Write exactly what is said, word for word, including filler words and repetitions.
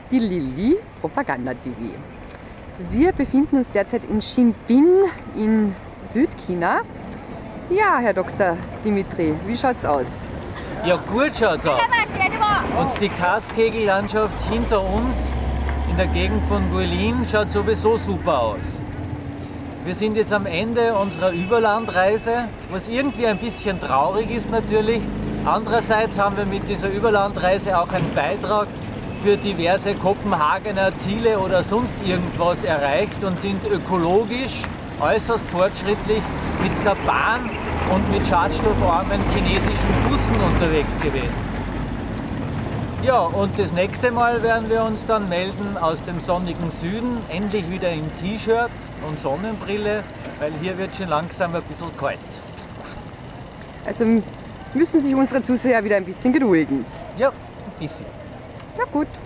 die Lilly Propaganda T V. Wir befinden uns derzeit in Xinbin in Südchina. Ja, Herr Doktor Dimitri, wie schaut's aus? Ja, gut schaut's aus. Und die Karstkegellandschaft hinter uns in der Gegend von Guilin schaut sowieso super aus. Wir sind jetzt am Ende unserer Überlandreise, was irgendwie ein bisschen traurig ist natürlich. Andererseits haben wir mit dieser Überlandreise auch einen Beitrag für diverse Kopenhagener Ziele oder sonst irgendwas erreicht und sind ökologisch äußerst fortschrittlich mit der Bahn und mit schadstoffarmen chinesischen Bussen unterwegs gewesen. Ja, und das nächste Mal werden wir uns dann melden aus dem sonnigen Süden, endlich wieder in T-Shirt und Sonnenbrille, weil hier wird schon langsam ein bisschen kalt. Also müssen sich unsere Zuseher wieder ein bisschen gedulden. Ja, ein bisschen. Na gut.